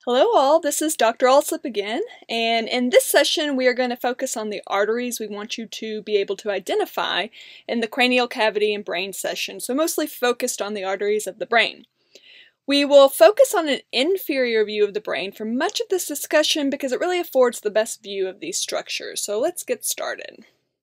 Hello all, this is Dr. Alsop again, and in this session we are going to focus on the arteries we want you to be able to identify in the cranial cavity and brain session, so mostly focused on the arteries of the brain. We will focus on an inferior view of the brain for much of this discussion because it really affords the best view of these structures, so let's get started.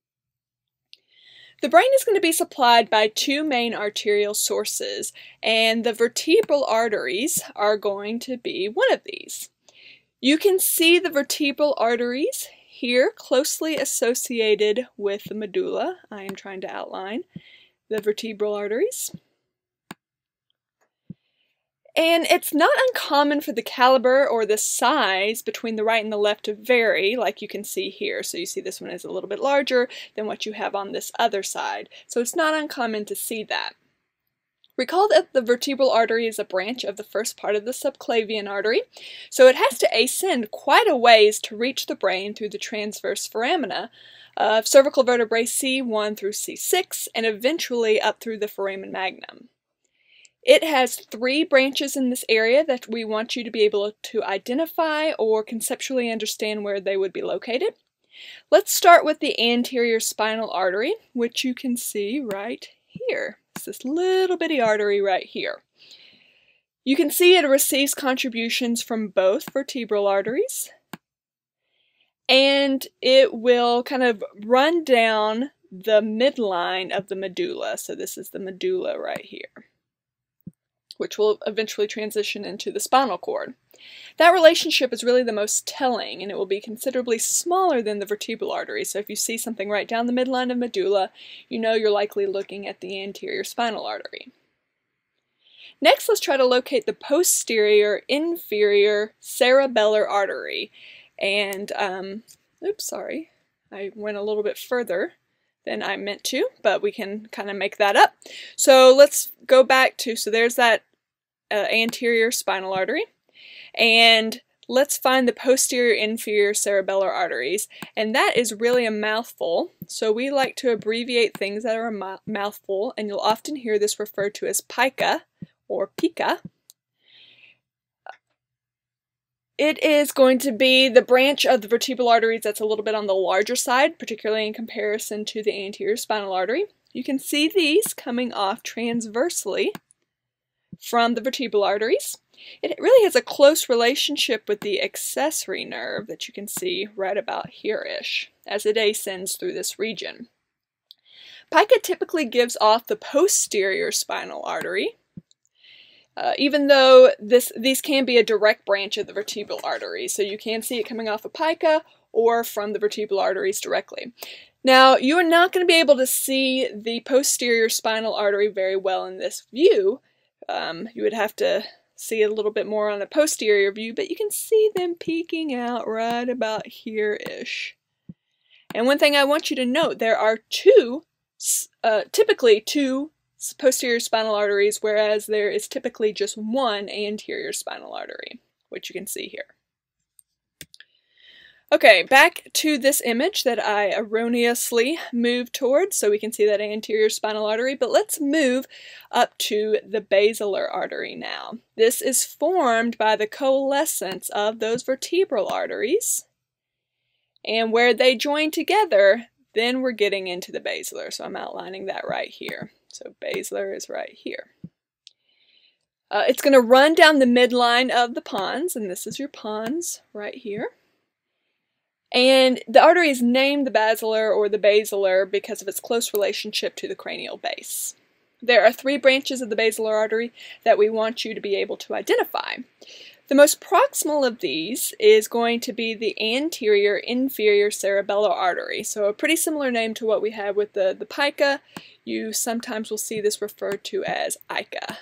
The brain is going to be supplied by two main arterial sources, and the vertebral arteries are going to be one of these. You can see the vertebral arteries here closely associated with the medulla. I am trying to outline the vertebral arteries. And it's not uncommon for the caliber or the size between the right and the left to vary, like you can see here. So you see this one is a little bit larger than what you have on this other side. So it's not uncommon to see that. Recall that the vertebral artery is a branch of the first part of the subclavian artery, so it has to ascend quite a ways to reach the brain through the transverse foramina of cervical vertebrae C1 through C6 and eventually up through the foramen magnum. It has three branches in this area that we want you to be able to identify or conceptually understand where they would be located. Let's start with the anterior spinal artery, which you can see right here. It's this little bitty artery right here. You can see it receives contributions from both vertebral arteries, and it will kind of run down the midline of the medulla. So this is the medulla right here, which will eventually transition into the spinal cord. That relationship is really the most telling, and it will be considerably smaller than the vertebral artery. So if you see something right down the midline of medulla, you know you're likely looking at the anterior spinal artery. Next, let's try to locate the posterior inferior cerebellar artery. And, oops, sorry, I went a little bit further than I meant to, but we can kind of make that up. So let's go back to, so there's that anterior spinal artery, and let's find the posterior inferior cerebellar arteries, and that is really a mouthful, so we like to abbreviate things that are a mouthful, and you'll often hear this referred to as pica or pica. It is going to be the branch of the vertebral arteries that's a little bit on the larger side, particularly in comparison to the anterior spinal artery. You can see these coming off transversely from the vertebral arteries. It really has a close relationship with the accessory nerve that you can see right about here-ish as it ascends through this region. Pica typically gives off the posterior spinal artery, even though these can be a direct branch of the vertebral artery, so you can see it coming off of pica or from the vertebral arteries directly. Now, you are not going to be able to see the posterior spinal artery very well in this view. You would have to see it a little bit more on a posterior view, but you can see them peeking out right about here-ish. And one thing I want you to note, there are typically two posterior spinal arteries, whereas there is typically just one anterior spinal artery, which you can see here. Okay, back to this image that I erroneously moved towards so we can see that anterior spinal artery, but let's move up to the basilar artery now. This is formed by the coalescence of those vertebral arteries, and where they join together, then we're getting into the basilar, so I'm outlining that right here. So basilar is right here. It's going to run down the midline of the pons, and this is your pons right here. And the artery is named the basilar or the basilar because of its close relationship to the cranial base. There are three branches of the basilar artery that we want you to be able to identify. The most proximal of these is going to be the anterior inferior cerebellar artery. So a pretty similar name to what we have with the pica. You sometimes will see this referred to as ICA.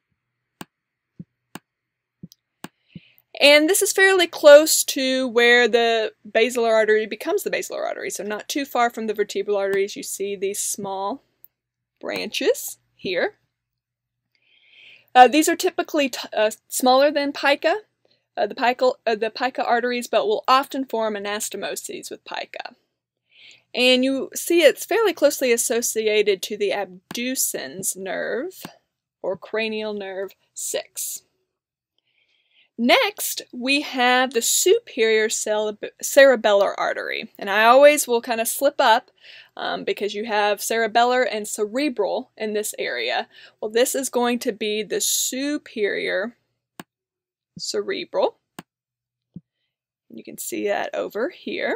And this is fairly close to where the basilar artery becomes the basilar artery, so not too far from the vertebral arteries. You see these small branches here. These are typically smaller than pica, the pica arteries, but will often form anastomoses with pica. And you see it's fairly closely associated to the abducens nerve, or cranial nerve 6. Next, we have the superior cerebellar artery, and I always will kind of slip up because you have cerebellar and cerebral in this area. Well, this is going to be the superior cerebral. You can see that over here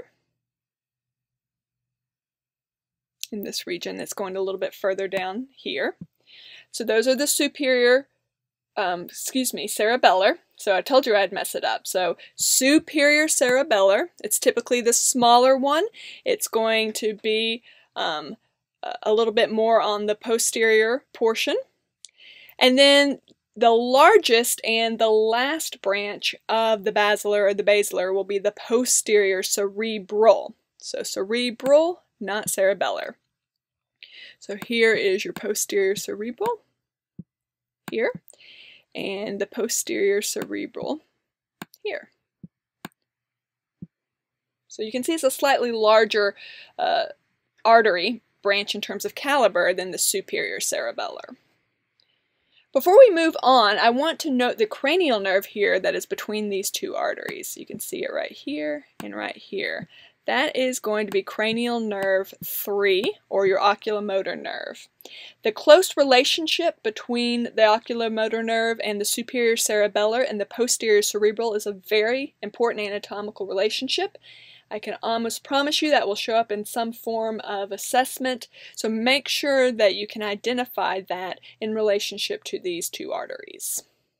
in this region that's going a little bit further down here. So those are the superior, cerebellar. So I told you I'd mess it up. So superior cerebellar, it's typically the smaller one. It's going to be a little bit more on the posterior portion. And then the largest and the last branch of the basilar or the basilar will be the posterior cerebral. So cerebral, not cerebellar. So here is your posterior cerebral here, and the posterior cerebral here. So you can see it's a slightly larger artery branch in terms of caliber than the superior cerebellar. Before we move on, I want to note the cranial nerve here that is between these two arteries. You can see it right here and right here. That is going to be cranial nerve 3, or your oculomotor nerve. The close relationship between the oculomotor nerve and the superior cerebellar and the posterior cerebral is a very important anatomical relationship. I can almost promise you that will show up in some form of assessment, so make sure that you can identify that in relationship to these two arteries.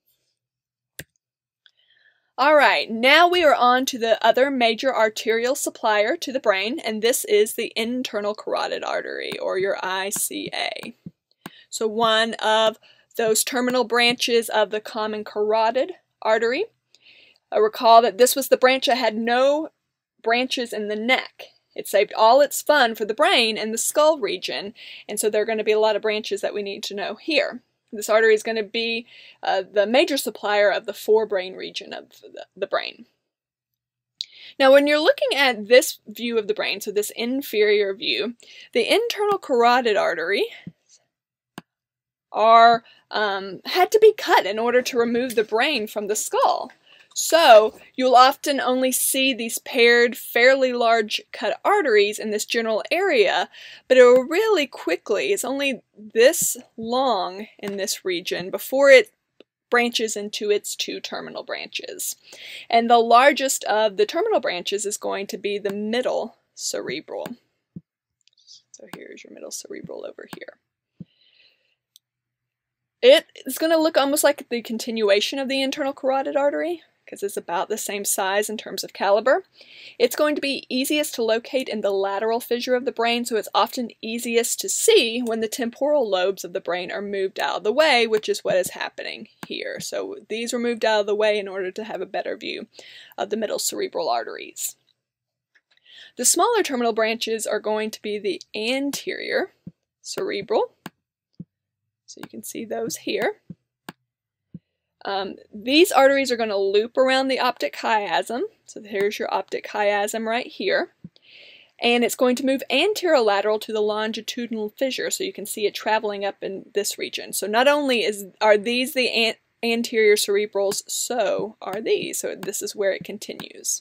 Alright, now we are on to the other major arterial supplier to the brain, and this is the internal carotid artery, or your ICA. So one of those terminal branches of the common carotid artery. Recall that this was the branch that had no branches in the neck. It saved all its fun for the brain and the skull region, and so there are going to be a lot of branches that we need to know here. This artery is going to be the major supplier of the forebrain region of the brain. Now, when you're looking at this view of the brain, so this inferior view, the internal carotid artery had to be cut in order to remove the brain from the skull. So you'll often only see these paired, fairly large cut arteries in this general area, but it will really quickly, it's only this long in this region before it branches into its two terminal branches. And the largest of the terminal branches is going to be the middle cerebral. So here's your middle cerebral over here. It is going to look almost like the continuation of the internal carotid artery, because it's about the same size in terms of caliber. It's going to be easiest to locate in the lateral fissure of the brain, so it's often easiest to see when the temporal lobes of the brain are moved out of the way, which is what is happening here. So these were moved out of the way in order to have a better view of the middle cerebral arteries. The smaller terminal branches are going to be the anterior cerebral. So you can see those here. These arteries are going to loop around the optic chiasm. So here's your optic chiasm right here. And it's going to move anterolateral to the longitudinal fissure, so you can see it traveling up in this region. So not only are these the anterior cerebrals, so are these. So this is where it continues.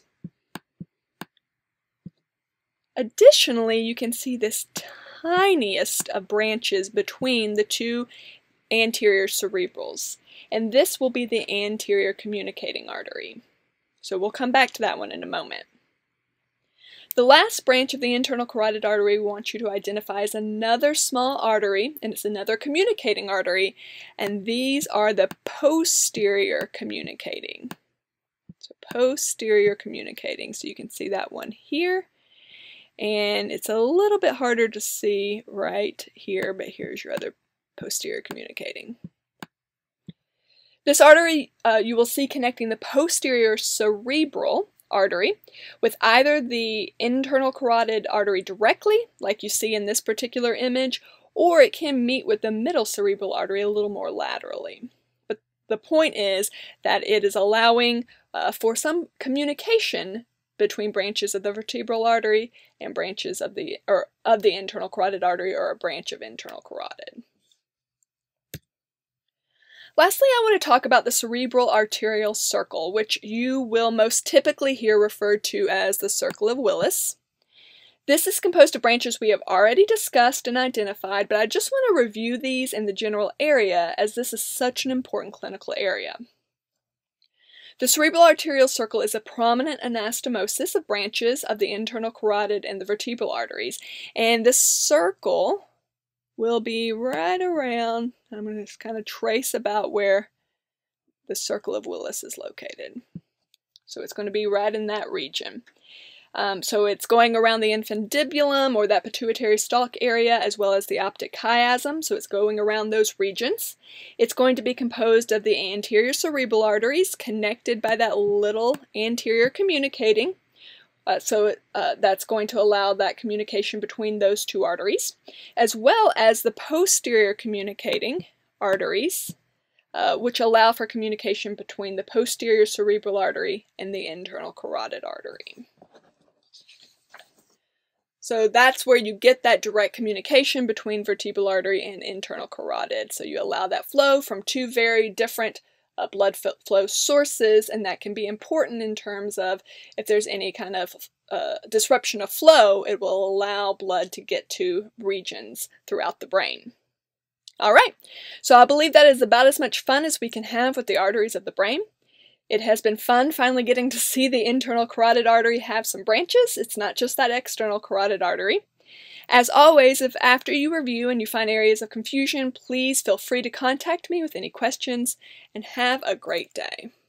Additionally, you can see this tiniest of branches between the two anterior cerebrals. And this will be the anterior communicating artery. So we'll come back to that one in a moment. The last branch of the internal carotid artery we want you to identify is another small artery, and it's another communicating artery, and these are the posterior communicating. So posterior communicating, so you can see that one here, and it's a little bit harder to see right here, but here's your other posterior communicating. This artery you will see connecting the posterior cerebral artery with either the internal carotid artery directly, like you see in this particular image, or it can meet with the middle cerebral artery a little more laterally. But the point is that it is allowing for some communication between branches of the vertebral artery and branches of the internal carotid artery, or a branch of internal carotid. Lastly, I want to talk about the cerebral arterial circle, which you will most typically hear referred to as the circle of Willis. This is composed of branches we have already discussed and identified, but I just want to review these in the general area as this is such an important clinical area. The cerebral arterial circle is a prominent anastomosis of branches of the internal carotid and the vertebral arteries, and this circle will be right around, I'm going to just kind of trace about where the circle of Willis is located. So it's going to be right in that region. So it's going around the infundibulum or that pituitary stalk area as well as the optic chiasm, so it's going around those regions. It's going to be composed of the anterior cerebral arteries connected by that little anterior communicating. That's going to allow that communication between those two arteries, as well as the posterior communicating arteries, which allow for communication between the posterior cerebral artery and the internal carotid artery. So that's where you get that direct communication between vertebral artery and internal carotid. So you allow that flow from two very different blood flow sources, and that can be important in terms of if there's any kind of disruption of flow, it will allow blood to get to regions throughout the brain. All right, so I believe that is about as much fun as we can have with the arteries of the brain. It has been fun finally getting to see the internal carotid artery have some branches. It's not just that external carotid artery. As always, if after you review and you find areas of confusion, please feel free to contact me with any questions, and have a great day.